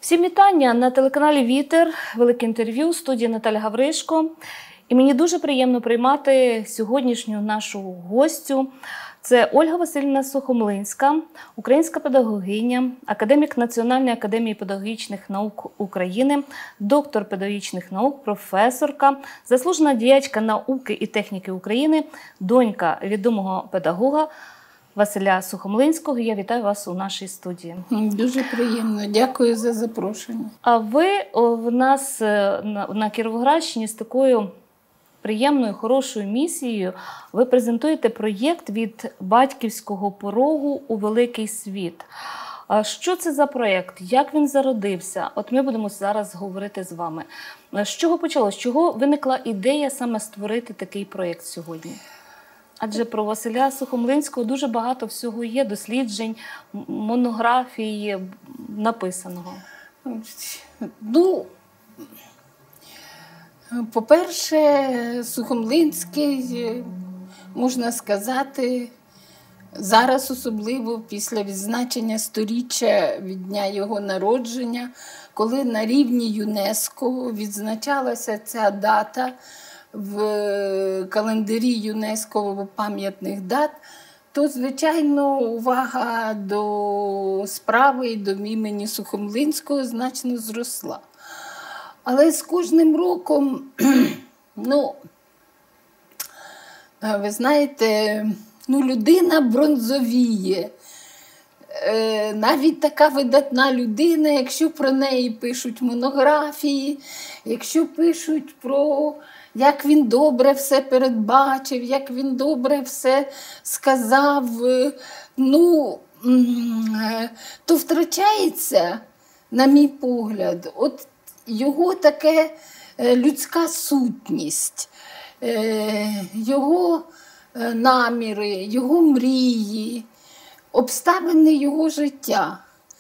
Всім вітання на телеканалі «Вітер», велике інтерв'ю, у студії Наталя Гавришко. І мені дуже приємно приймати сьогоднішню нашу гостю. Це Ольга Василівна Сухомлинська, українська педагогиня, академік Національної академії педагогічних наук України, доктор педагогічних наук, професорка, заслужена діячка науки і техніки України, донька відомого педагога Василя Сухомлинського. Я вітаю вас у нашій студії. Дуже приємно. Дякую за запрошення. А ви в нас на Кіровоградщині з такою приємною, хорошою місією. Ви презентуєте проєкт «Від батьківського порогу у великий світ». Що це за проєкт? Як він зародився? От ми будемо зараз говорити з вами. З чого почалося? З чого виникла ідея саме створити такий проєкт сьогодні? Адже про Василя Сухомлинського дуже багато всього є, досліджень, монографій написаного. Ну, по-перше, Сухомлинський, можна сказати, зараз особливо після відзначення 100-річчя від дня його народження, коли на рівні ЮНЕСКО відзначалася ця дата в календарі ЮНЕСКО пам'ятних дат, то, звичайно, увага до справи і до імені Сухомлинського значно зросла. Але з кожним роком, ви знаєте, людина бронзовіє. Навіть така видатна людина, якщо про неї пишуть монографії, якщо пишуть про як він добре все передбачив, як він добре все сказав, то втрачається, на мій погляд, от його таке людська сутність, його наміри, його мрії, обставини його життя.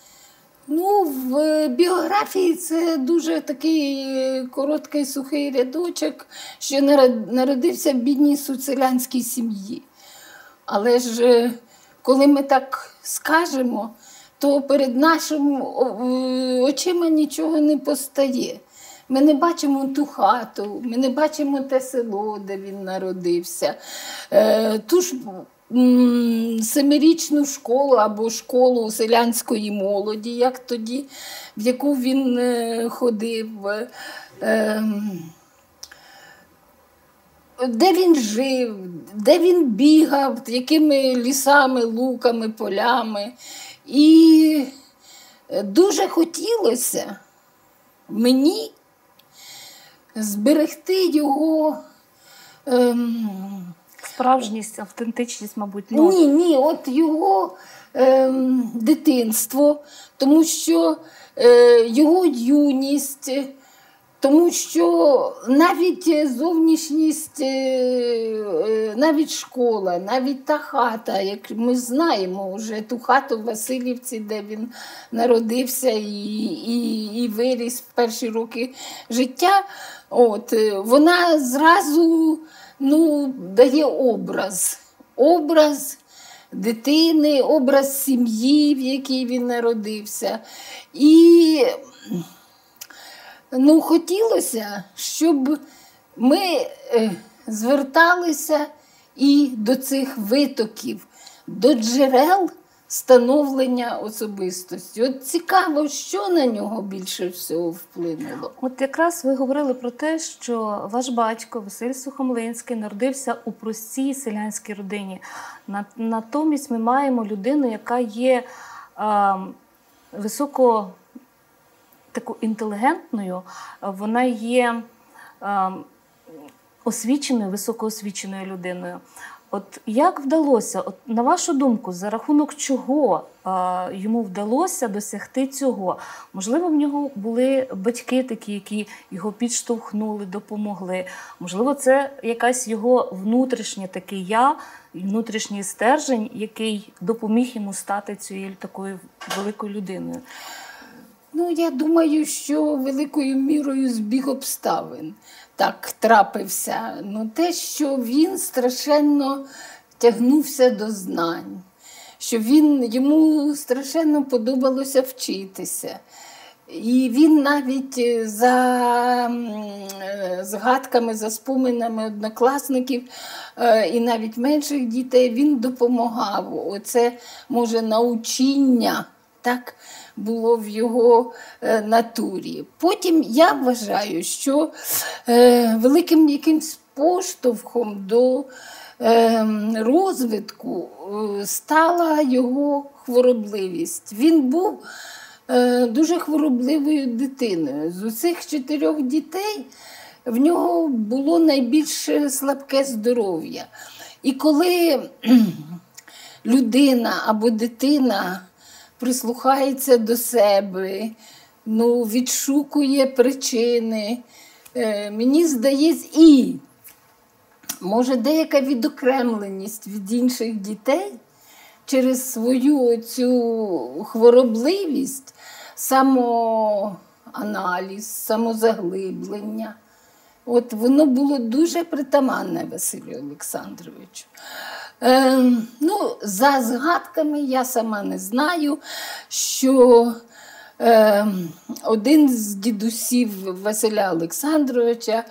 В біографії це дуже такий короткий сухий рядочок, що народився в бідній селянській сім'ї. Але ж, коли ми так скажемо, то перед нашими очима нічого не постає. Ми не бачимо ту хату, ми не бачимо те село, де він народився, ту ж семирічну школу або школу селянської молоді, як тоді, в яку він ходив, де він жив, де він бігав, якими лісами, луками, полями. І дуже хотілося мені зберегти його справжність, автентичність, мабуть. Ні, от його дитинство, тому що його юність, тому що навіть зовнішність, навіть школа, навіть та хата, як ми знаємо вже ту хату в Василівці, де він народився і виріс в перші роки життя, вона зразу дає образ дитини, образ сім'ї, в якій він народився. І хотілося, щоб ми зверталися і до цих витоків, до джерел становлення особистості. От цікаво, що на нього більше всього вплинуло. От якраз ви говорили про те, що ваш батько Василь Сухомлинський народився у простій селянській родині. Натомість ми маємо людину, яка є високо таку інтелігентною, вона є освіченою, високоосвіченою людиною. От як вдалося, на вашу думку, за рахунок чого йому вдалося досягти цього? Можливо, в нього були батьки такі, які його підштовхнули, допомогли. Можливо, це якась його внутрішнє таке я, внутрішній стержень, який допоміг йому стати цією такою великою людиною. Я думаю, що великою мірою збіг обставин так трапився. Те, що він страшенно тягнувся до знань, що йому страшенно подобалося вчитися. І він навіть за згадками, за споминами однокласників і навіть менших дітей він допомагав. Оце, може, научіння, так, було в його натурі. Потім я вважаю, що великим якимсь поштовхом до розвитку стала його хворобливість. Він був дуже хворобливою дитиною. З усіх 4 дітей в нього було найбільш слабке здоров'я. І коли людина або дитина прислухається до себе, відшукує причини, мені здається, і може деяка відокремленість від інших дітей через свою цю хворобливість, самоаналіз, самозаглиблення. От воно було дуже притаманне Василю Олександровичу. За згадками я сама не знаю, що один з дідусів Василя Олександровича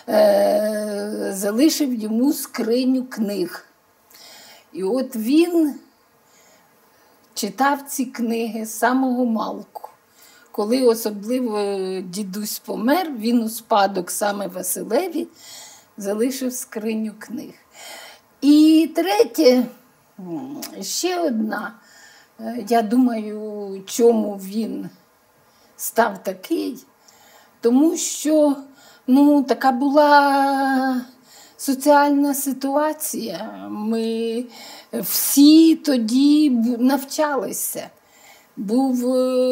залишив йому скриню книг. І от він читав ці книги з самого малку. Коли особливо дідусь помер, він у спадок саме Василеві залишив скриню книг. І третє, ще одна, я думаю, чому він став такий, тому що така була соціальна ситуація. Ми всі тоді навчалися. Був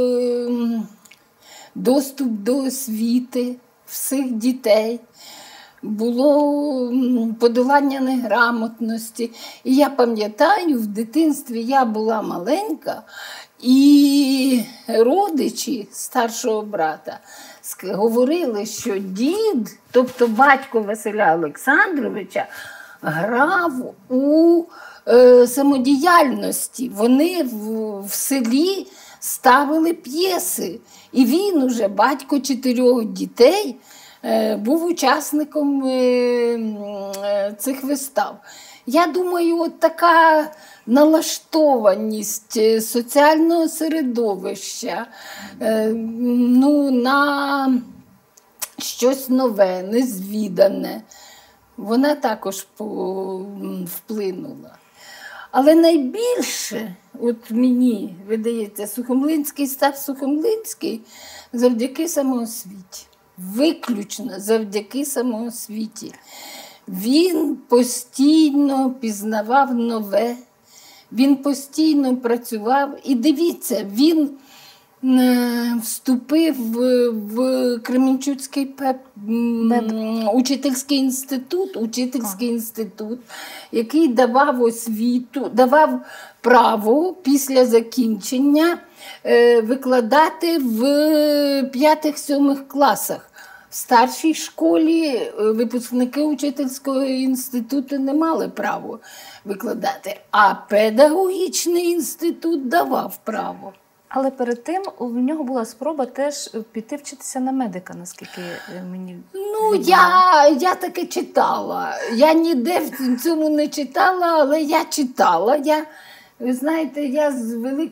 доступ до освіти всіх дітей. Було подолання неграмотності. І я пам'ятаю, в дитинстві я була маленька, і родичі старшого брата говорили, що дід, тобто батько Василя Олександровича, грав у самодіяльності. Вони в селі ставили п'єси. І він уже, батько 4 дітей, був учасником цих вистав. Я думаю, от така налаштованість соціального середовища на щось нове, незвідане, вона також вплинула. Але найбільше, от мені видається, Сухомлинський став Сухомлинський завдяки самоосвіті. Виключно завдяки самоосвіті. Він постійно пізнавав нове, він постійно працював. І дивіться, він вступив в Кременчуцький учительський інститут, який давав освіту, давав право після закінчення викладати в 5-7 класах. В старшій школі випускники учительського інституту не мали права викладати, а педагогічний інститут давав право. Але перед тим у нього була спроба теж піти вчитися на медика, наскільки мені я таке читала. Я ніде в цьому не читала, але я читала. Ви знаєте, я з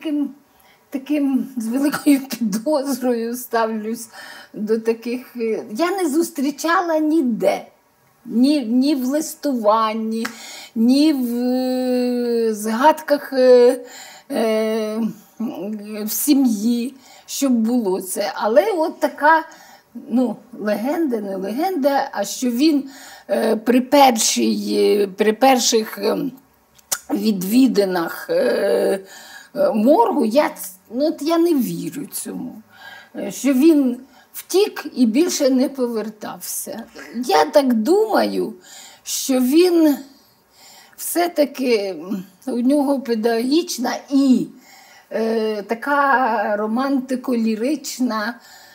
великою підозрою ставлюсь до таких. Я не зустрічала ніде. Ні в листуванні, ні в згадках в сім'ї, щоб було це. Але от така, легенда, не легенда, а що він при перших відвідинах моргу, я не вірю цьому, що він втік і більше не повертався. Я так думаю, що він все-таки, у нього педагогічна і така романтико-лірична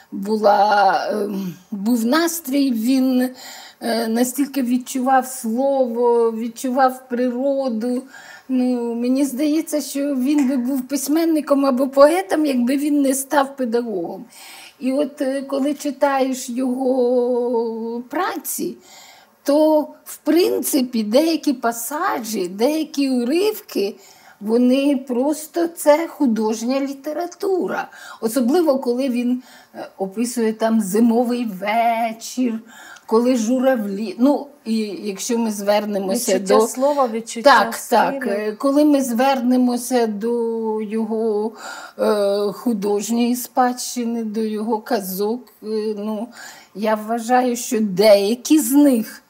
був настрій, він настільки відчував слово, відчував природу. Мені здається, що він би був письменником або поетом, якби він не став педагогом. І от коли читаєш його праці, то, в принципі, деякі пасажі, деякі уривки, вони просто це художня література. Особливо, коли він описує там зимовий вечір, коли журавлі. Ну, і якщо ми звернемося відчуття до слова, відчуття так, стилю. коли ми звернемося до його художньої спадщини, до його казок, ну, я вважаю, що деякі з них,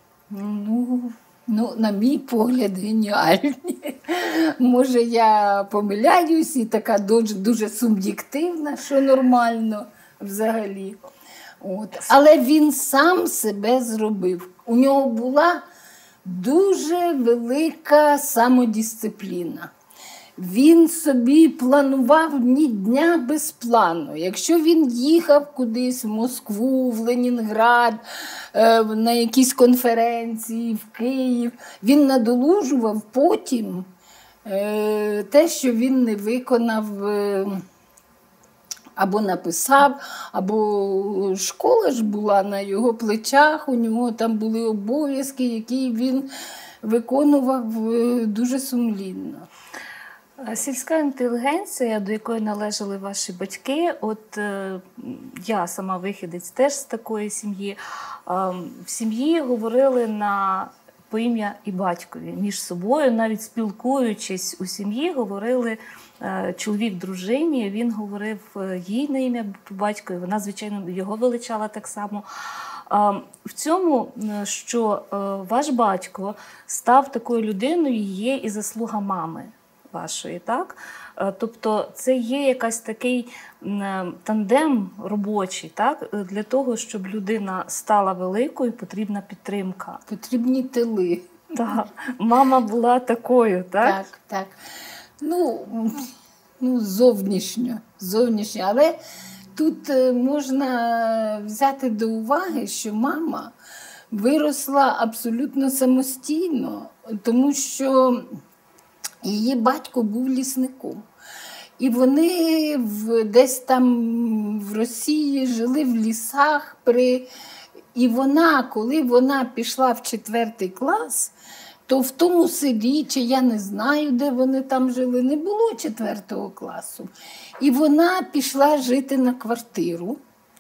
ну, на мій погляд, геніальні. Може, я помиляюсь і така дуже суб'єктивна, що нормально взагалі. От. Але він сам себе зробив. У нього була дуже велика самодисципліна. Він собі планував ні дня без плану. Якщо він їхав кудись в Москву, в Ленінград, на якісь конференції, в Київ, він надолужував потім те, що він не виконав або написав, або школа ж була на його плечах, у нього там були обов'язки, які він виконував дуже сумлінно. Сільська інтелігенція, до якої належали ваші батьки, от я сама вихідець теж з такої сім'ї, в сім'ї говорили по ім'я і батькові між собою, навіть спілкуючись у сім'ї, говорили чоловік дружині, він говорив їй на ім'я по батькові, вона, звичайно, його величала так само. В цьому, що ваш батько став такою людиною, є і заслуга мами вашої, так? Тобто це є якийсь такий тандем робочий, так? Для того, щоб людина стала великою, потрібна підтримка. Потрібні тили. Так. Мама була такою, так? Так, так. Ну зовнішньо. Але тут можна взяти до уваги, що мама виросла абсолютно самостійно, тому що її батько був лісником. І вони десь там в Росії жили в лісах. І вона, коли вона пішла в 4 клас, то в тому селі, чи я не знаю, де вони там жили, не було 4 класу. І вона пішла жити на квартиру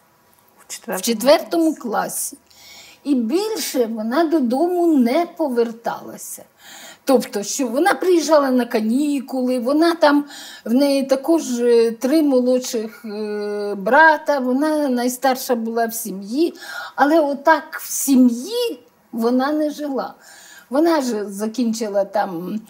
в 4 класі. І більше вона додому не поверталася. Тобто, що вона приїжджала на канікули, в неї також 3 молодших брата, вона найстарша була в сім'ї, але отак в сім'ї вона не жила. Вона ж закінчила там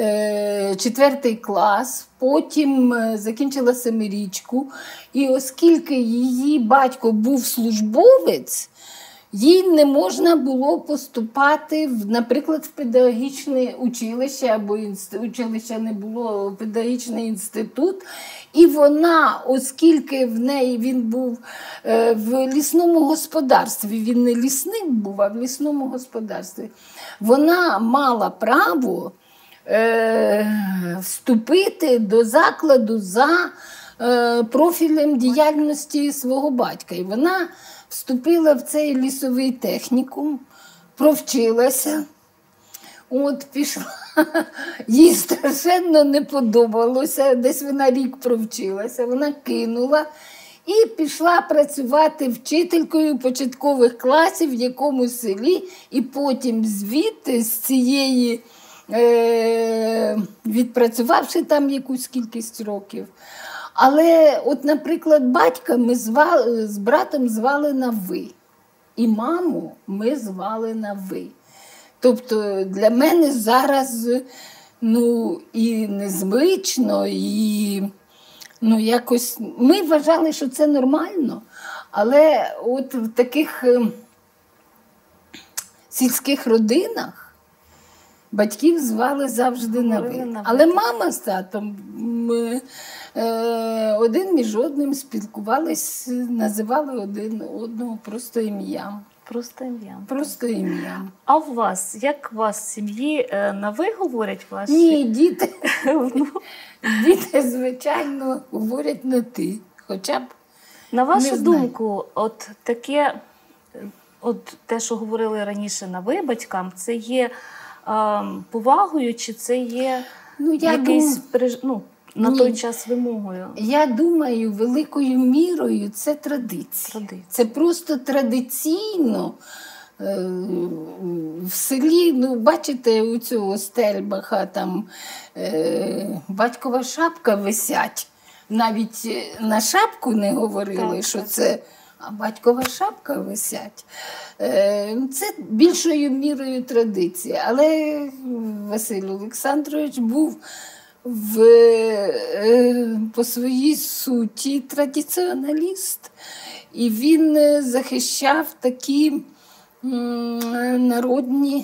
4 клас, потім закінчила 7-річку, і оскільки її батько був службовець, їй не можна було поступати, наприклад, в педагогічне училище, або училища не було, педагогічний інститут. І вона, оскільки він був в лісному господарстві, він не лісник був, а в лісному господарстві, вона мала право вступити до закладу за профілем діяльності свого батька. І вона вступила в цей лісовий технікум, провчилася, пішла, їй страшенно не подобалося, десь вона рік провчилася, вона кинула і пішла працювати вчителькою початкових класів в якомусь селі, і потім звідти, з цієї, відпрацювавши там якусь кількість років. Але, наприклад, батька ми з братом звали на «ви». І маму ми звали на «ви». Тобто для мене зараз і незвично, і якось ми вважали, що це нормально. Але от в таких сільських родинах батьків звали завжди на «ви». Але мама з татом один між одним спілкувались, називали один одного просто ім'ям. Просто ім'ям. Просто ім'ям. А у вас, як у вас в сім'ї на «ви» говорять ваші? Ні, діти, звичайно, говорять на «ти». Хоча б На Не вашу знаю. думку, от таке, от те, що говорили раніше на ви батькам, це є повагою, чи це є Ну, я якийсь на Ні. той час вимогою? Я думаю, великою мірою це традиція. Традиція. Це просто традиційно в селі, ну, бачите, у цього Стельбаха там батькова шапка висять. Навіть на шапку не говорили, Так, що так. це, а батькова шапка висять. Це більшою мірою традиція. Але Василь Олександрович був по своїй суті традиціоналіст. І він захищав такі народні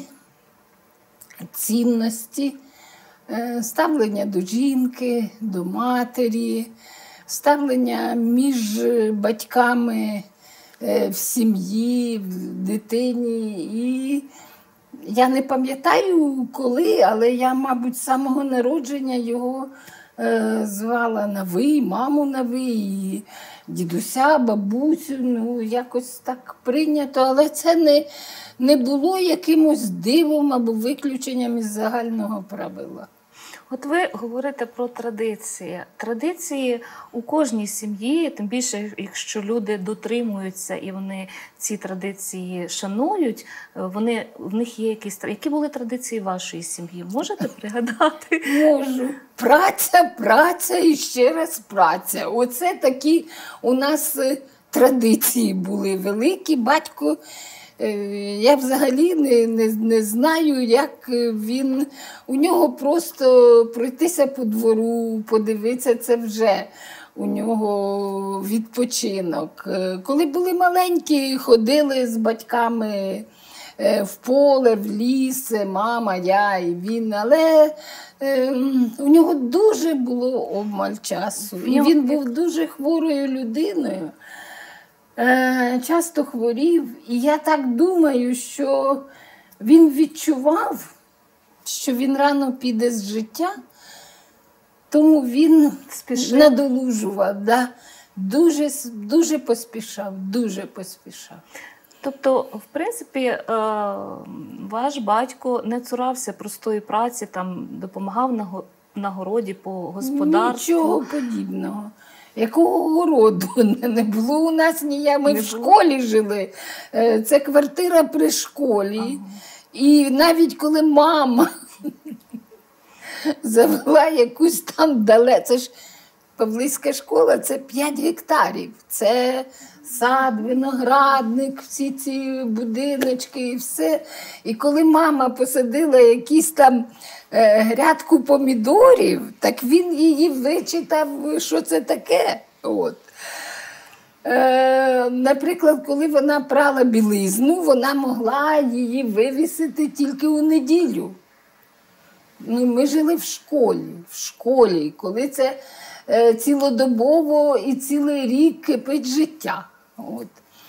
цінності, ставлення до жінки, до матері, ставлення між батьками в сім'ї, в дитині. І я не пам'ятаю коли, але я, мабуть, з самого народження його звала на ви, маму на ви, і дідуся, бабусю, ну якось так прийнято, але це не було якимось дивом або виключенням із загального правила. От ви говорите про традиції. Традиції у кожній сім'ї, тим більше, якщо люди дотримуються і вони ці традиції шанують, в них є якісь... Які були традиції вашої сім'ї? Можете пригадати? Можу. Праця і ще раз праця. Оце такі у нас традиції були великі. Батько, я взагалі не знаю, як він... У нього просто пройтися по двору, подивитися, це вже у нього відпочинок. Коли були маленькі, ходили з батьками в поле, в ліс, мама, я і він, але у нього дуже було обмаль часу. І він був дуже хворою людиною, часто хворів. І я так думаю, що він відчував, що він рано піде з життя, тому він надолужував, да? Дуже поспішав, дуже поспішав. Тобто, в принципі, ваш батько не цурався простої праці, там, допомагав на городі по господарству? Нічого подібного. Якого городу не було у нас ніяк. Ми в школі жили. Це квартира при школі. Ага. І навіть коли мама завела якусь там це ж Павлівська школа, це 5 гектарів. Це сад, виноградник, всі ці будиночки і все. І коли мама посадила якісь там грядку помідорів, так він її вичитав, що це таке. От. Наприклад, коли вона прала білизну, вона могла її вивісити тільки у неділю. Ну, ми жили в школі, коли це цілодобово і цілий рік кипить життя. От.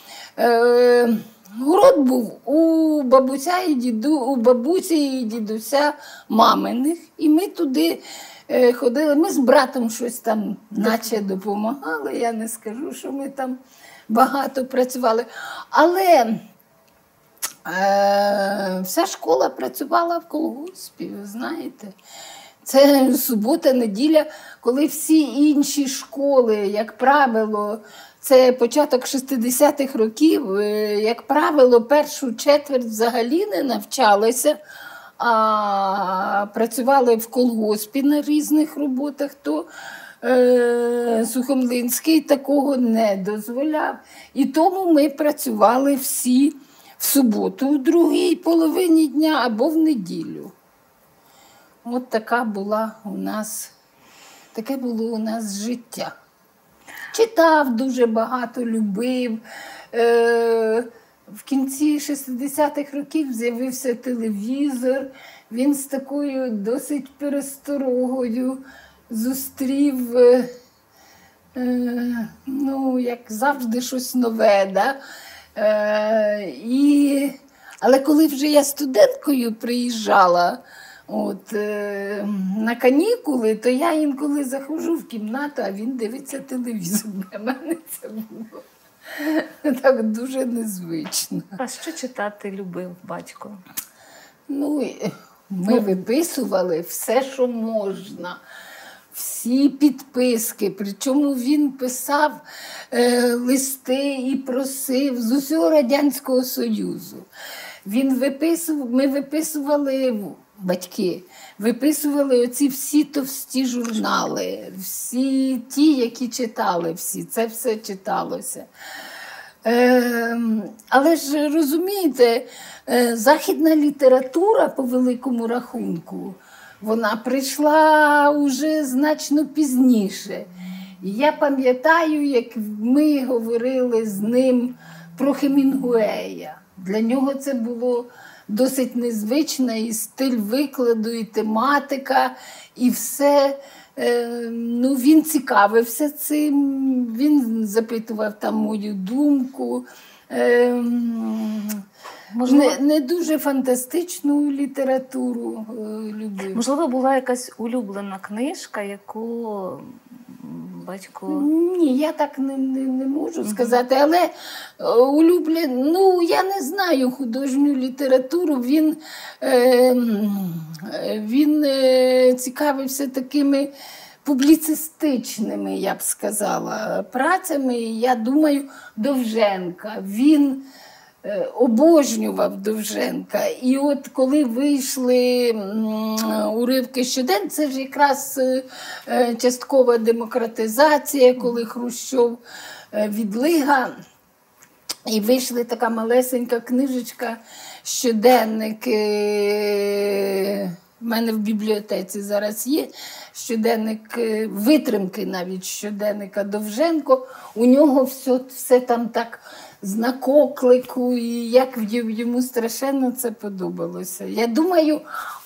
Город був у бабусі і дідуся маминих, і ми туди ходили. Ми з братом щось там наче допомагали, я не скажу, що ми там багато працювали. Але вся школа працювала в колгоспі, ви знаєте. Це субота, неділя, коли всі інші школи, як правило, це початок 60-х років, як правило, першу четверть взагалі не навчалися, а працювали в колгоспі на різних роботах, то Сухомлинський такого не дозволяв. І тому ми працювали всі в суботу, у другій половині дня або в неділю. От таке було у нас життя. Читав дуже багато, любив. В кінці 60-х років з'явився телевізор. Він з такою досить пересторогою зустрів, ну, як завжди, щось нове. Да? Але коли вже я студенткою приїжджала На канікули, то я інколи заходжу в кімнату, а він дивиться телевізор. Для мене це було так дуже незвично. А що читати любив батько? Ми виписували все, що можна. Всі підписки, причому він писав листи і просив з усього Радянського Союзу. Ми виписували, батьки, виписували оці всі товсті журнали, всі ті, які читали це все читалося. Але ж, розумієте, західна література, по великому рахунку, вона прийшла уже значно пізніше. І я пам'ятаю, як ми говорили з ним про Хемінгуея. Для нього це було досить незвично, і стиль викладу, і тематика, і все. Він цікавився цим, він запитував там мою думку. Не дуже фантастичну літературу любив. Можливо, була якась улюблена книжка, яку батько... Ні, я так не можу сказати, але я не знаю художню літературу. Він цікавився такими публіцистичними, я б сказала, працями. Я думаю, Довженка. Він обожнював Довженка. І от коли вийшли уривки щодень, це ж якраз часткова демократизація, коли Хрущов відлига. І вийшла така малесенька книжечка, щоденник, в мене в бібліотеці зараз є, щоденник, витримки навіть щоденника Довженко. У нього все там так знак оклику, і як йому страшенно це подобалося. Я думаю,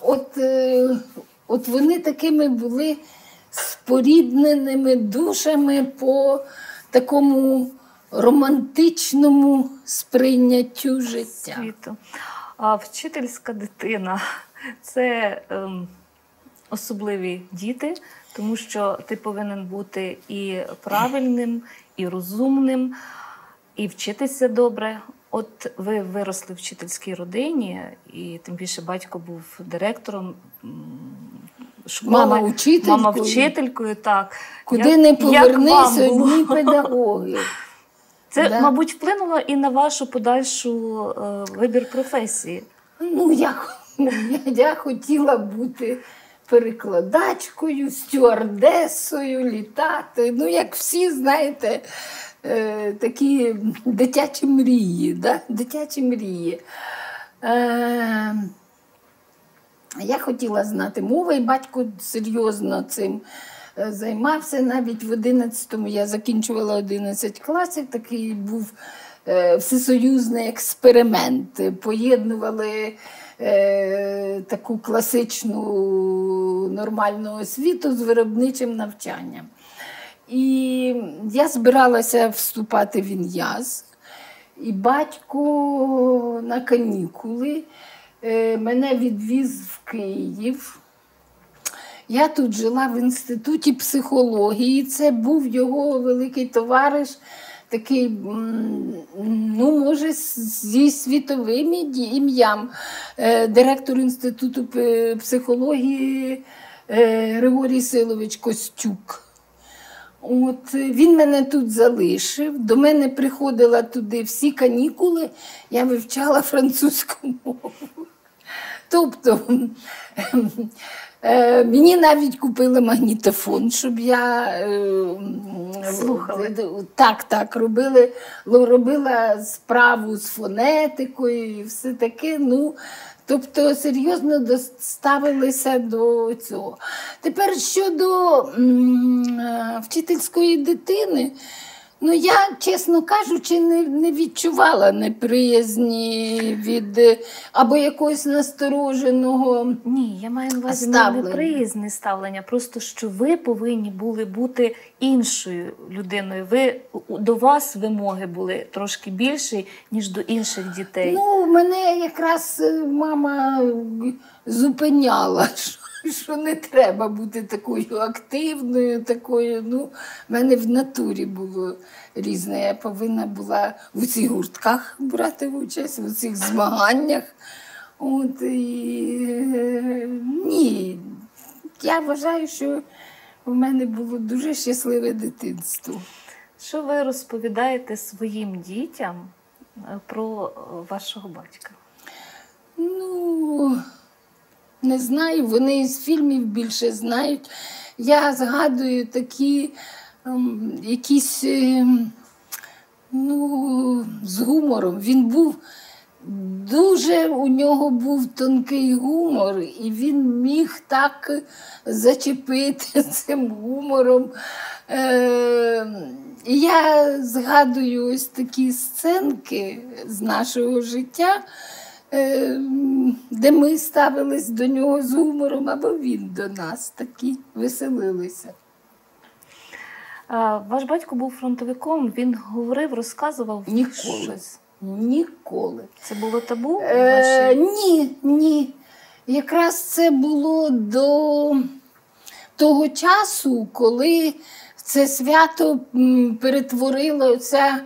от вони такими були спорідненими душами по такому романтичному сприйняттю життя. Світу. А вчительська дитина – це особливі діти, тому що ти повинен бути і правильним, і розумним, і вчитися добре. От ви виросли в вчительській родині, і тим більше батько був директором школи. Мама вчителькою, так. Куди не повернись, одні педагоги. Це, мабуть, вплинуло і на вашу подальшу вибір професії. Я хотіла бути перекладачкою, стюардесою, літати. Як всі, знаєте, такі дитячі мрії. Да? Дитячі мрії. Я хотіла знати мови, і батько серйозно цим займався. Навіть в 11-му, я закінчувала 11 класів, такий був всесоюзний експеримент. Поєднували таку класичну нормальну освіту з виробничим навчанням. І я збиралася вступати в ІНЯЗ, і батько на канікули мене відвіз в Київ. Я тут жила в інституті психології, це був його великий товариш, такий, може, зі світовим ім'ям, директор інституту психології Григорій Силович Костюк. Він мене тут залишив, до мене приходила туди всі канікули, я вивчала французьку мову. Тобто, мені навіть купили магнітофон, щоб я слухала. Так, робила справу з фонетикою і все таке. Тобто серйозно ставилися до цього. Тепер щодо вчительської дитини, Ну, я, чесно кажучи, не відчувала неприязні від або якогось настороженого. Ні, я маю на увазі не Ставлення. неприязне ставлення, просто що ви повинні були бути іншою людиною. До вас вимоги були трошки більші, ніж до інших дітей. Ну, мене якраз мама зупиняла, що не треба бути такою активною, такою. Ну, в мене в натурі було різне. Я повинна була в усіх гуртках брати участь, в усіх змаганнях. От, ні, я вважаю, що в мене було дуже щасливе дитинство. Що ви розповідаєте своїм дітям про вашого батька? Ну, не знаю, вони із фільмів більше знають. Я згадую такі якісь, ну, з гумором. Він був дуже, у нього був тонкий гумор, і він міг так зачепити цим гумором. І я згадую ось такі сценки з нашого життя, де ми ставились до нього з гумором, або він до нас такі веселилися. Ваш батько був фронтовиком, він говорив, розказував Ніколи. щось. Ніколи. Це було табу? Ні. Якраз це було до того часу, коли це свято перетворилося.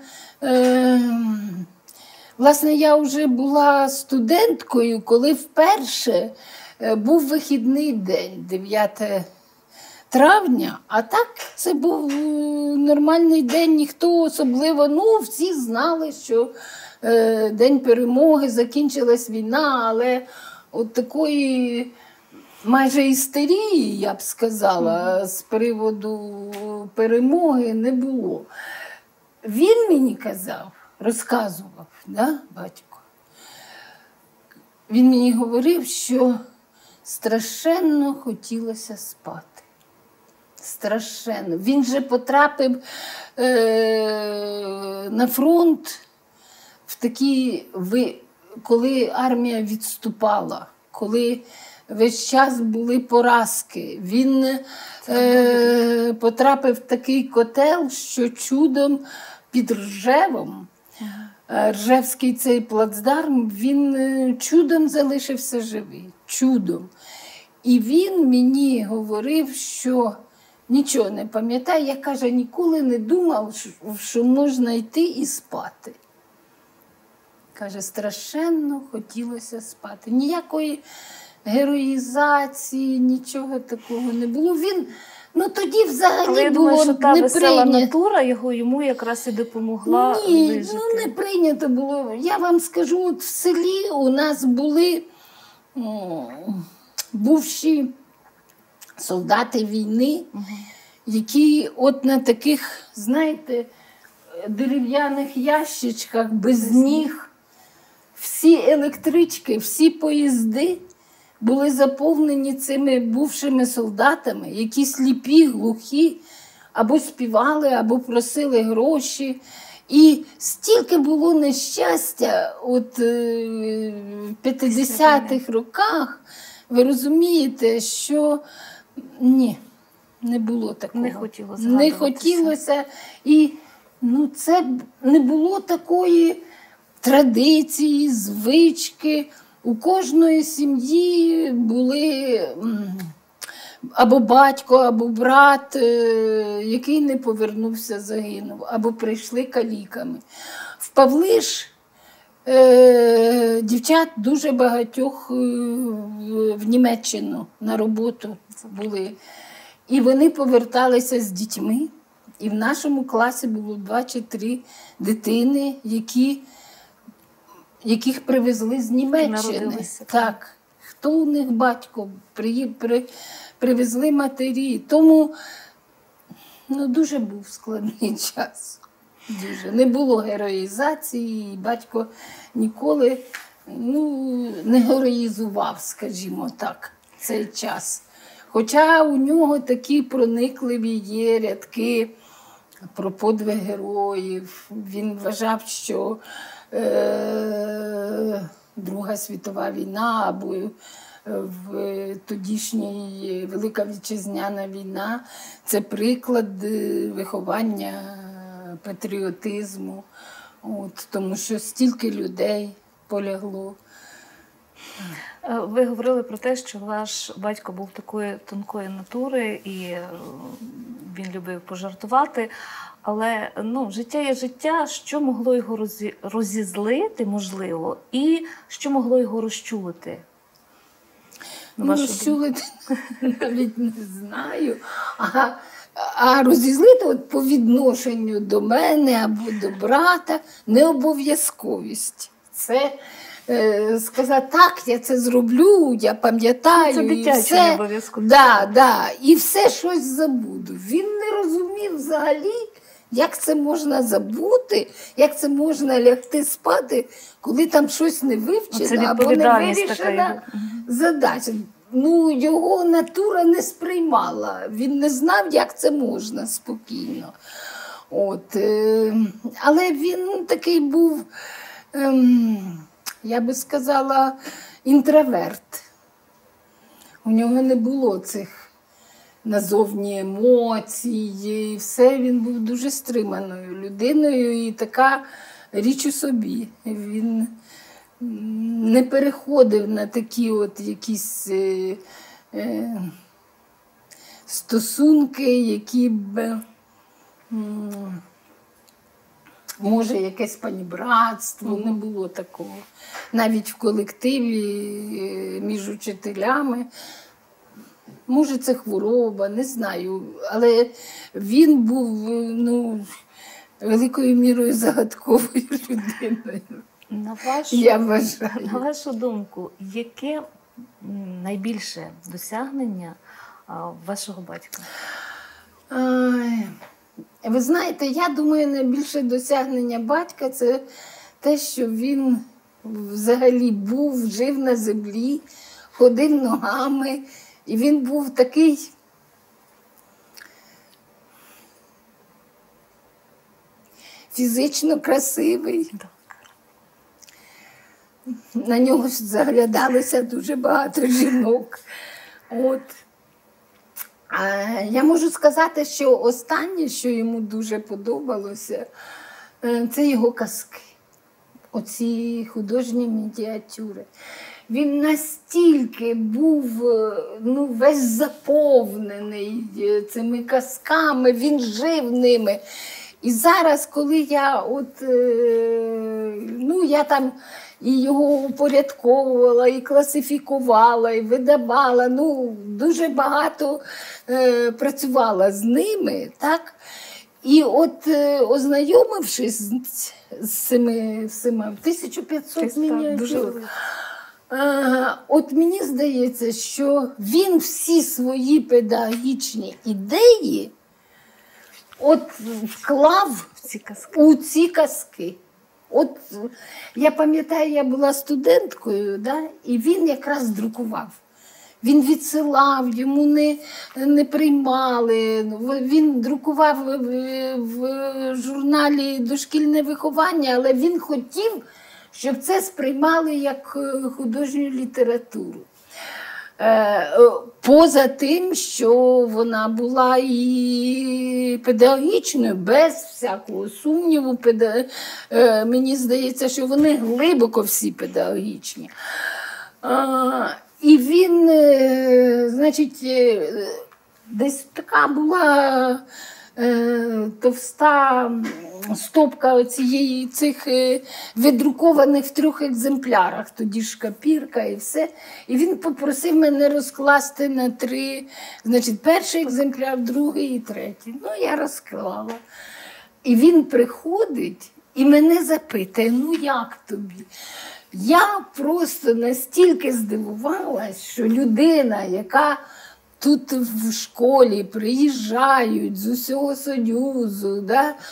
Власне, я вже була студенткою, коли вперше був вихідний день, 9 травня, а так це був нормальний день, ніхто особливо, ну, всі знали, що День перемоги, закінчилась війна, але от такої майже істерії, я б сказала, з приводу перемоги не було. Він мені казав, розказував, да, батько, він мені говорив, що страшенно хотілося спати. Страшенно. Він же потрапив на фронт в такі, коли армія відступала, коли весь час були поразки. Він потрапив в такий котел, що чудом під Ржевом, Ржевський цей плацдарм, він чудом залишився живий. Чудом. І він мені говорив, що нічого не пам'ятає. Я, каже, ніколи не думав, що можна йти і спати. Каже, страшенно хотілося спати. Ніякої героїзації, нічого такого не було. Він, ну тоді взагалі Але я було думаю, що та не весела прийнято. натура йому якраз і допомогла Ні, вижити. ну не прийнято було. Я вам скажу, от в селі у нас були бувші солдати війни, які от на таких, знаєте, дерев'яних ящичках без ніг, всі електрички, всі поїзди були заповнені цими бувшими солдатами, які сліпі, глухі, або співали, або просили гроші. І стільки було нещастя от в 50-х роках, ви розумієте, що ні, не було такого. Не хотіло Не згадуватися. хотілося. І ну, це не було такої традиції, звички. У кожної сім'ї були або батько, або брат, який не повернувся, загинув, або прийшли каліками. В Павлиш дівчат дуже багатьох в Німеччину на роботу були. І вони поверталися з дітьми. І в нашому класі було 2 чи 3 дитини, яких привезли з Німеччини. Народилися. Так. Хто у них батько? Привезли матері. Тому ну, дуже був складний час. Дуже. Не було героїзації, і батько ніколи не героїзував, скажімо так, цей час. Хоча у нього такі проникливі є рядки про подвиг героїв. Він вважав, що Друга світова війна або в тодішній Велика Вітчизняна війна – це приклад виховання патріотизму, тому що стільки людей полягло. Ви говорили про те, що ваш батько був такої тонкої натури і він любив пожартувати, але життя є життя. Що могло його розізлити, можливо, і що могло його розчулити? Розчулити навіть не знаю. А розізлити по відношенню до мене або до брата необов'язковість. Це сказати, так, я це зроблю, я пам'ятаю. Це дитяче не обов'язково. І все щось забуду. Він не розумів взагалі, як це можна забути, як це можна лягти спати, коли там щось не вивчено або не вирішена задача. Його натура не сприймала, він не знав, як це можна спокійно. Але він такий був, я би сказала, інтроверт. У нього не було цих назовні емоцій, все, він був дуже стриманою людиною і така річ у собі. Він не переходив на такі якісь стосунки, які б, може, якесь панібратство, не було такого. Навіть в колективі між учителями. Може, це хвороба, не знаю, але він був великою мірою загадковою людиною. Я вважаю. На вашу думку, яке найбільше досягнення вашого батька? Ви знаєте, я думаю, найбільше досягнення батька – це те, що він взагалі жив на землі, ходив ногами, і він був такий фізично красивий. На нього заглядалося дуже багато жінок. Я можу сказати, що останнє, що йому дуже подобалося, це його казки. Оці художні мініатюри. Він настільки був весь заповнений цими казками, він жив ними. І зараз, коли я там і його упорядковувала, і класифікувала, і видавала, дуже багато працювала з ними, так? І ознайомившись з цими 1500 мініатюр, мені здається, що він всі свої педагогічні ідеї вклав у ці казки. Я пам'ятаю, я була студенткою, і він якраз друкував. Він відсилав, йому не приймали. Він друкував в журналі «Дошкільне виховання», але він хотів, щоб це сприймали як художню літературу. Поза тим, що вона була і педагогічною, без всякого сумніву. Мені здається, що вони глибоко всі педагогічні. І він, десь така була товста стопка цих видрукованих в 3 екземплярах, тоді ж копірка і все. І він попросив мене розкласти на 3, перший екземпляр, другий і третій. Я розклала. І він приходить і мене запитує, як тобі? Я просто настільки здивувалась, що людина, яка тут в школі приїжджають з усього Союзу,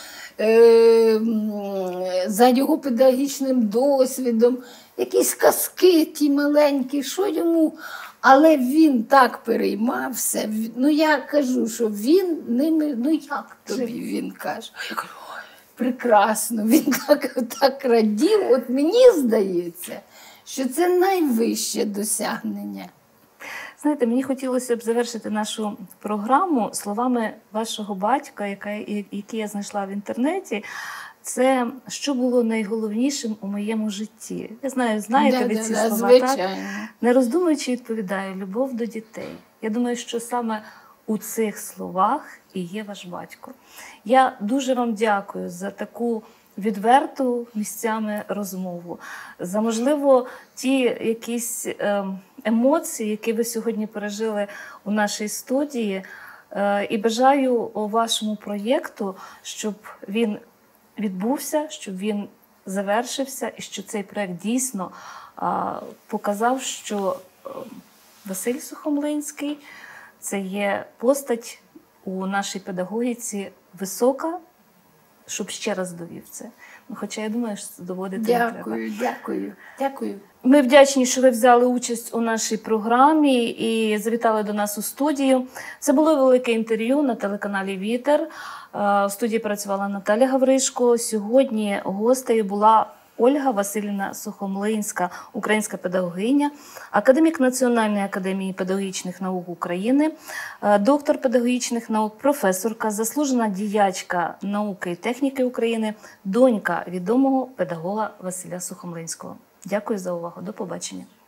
за його педагогічним досвідом, якісь казки ті маленькі, що йому, Але він так переймався. Ну, я кажу, що він ними, ну як тобі, він каже. Я кажу, ой, прекрасно, він так радів. От мені здається, що це найвище досягнення. Знаєте, мені хотілося б завершити нашу програму словами вашого батька, які я знайшла в інтернеті. Це що було найголовнішим у моєму житті. Я знаю, знаєте ви ці слова, звичайно. так? Не роздумуючи, відповідаю, любов до дітей. Я думаю, що саме у цих словах і є ваш батько. Я дуже вам дякую за таку відверту місцями розмову, за, можливо, ті якісь емоції, які ви сьогодні пережили у нашій студії. І бажаю вашому проєкту, щоб він відбувся, щоб він завершився і що цей проєкт дійсно показав, що Василь Сухомлинський – це є постать у нашій педагогіці висока, щоб ще раз довів це. Хоча я думаю, що це доводити не треба. Дякую. Ми вдячні, що ви взяли участь у нашій програмі і завітали до нас у студію. Це було велике інтерв'ю на телеканалі «Вітер». В студії працювала Наталя Гавришко. Сьогодні гостею була Ольга Василівна Сухомлинська, українська педагогиня, академік Національної академії педагогічних наук України, доктор педагогічних наук, професорка, заслужена діячка науки і техніки України, донька відомого педагога Василя Сухомлинського. Дякую за увагу. До побачення.